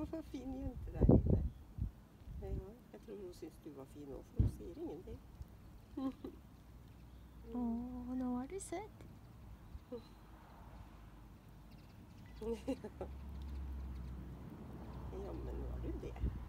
Å, fin jente der inne. Ja, jeg tror hun synes du var fin også, for hun sier ingenting. Nå er du søt. Ja, men var du det?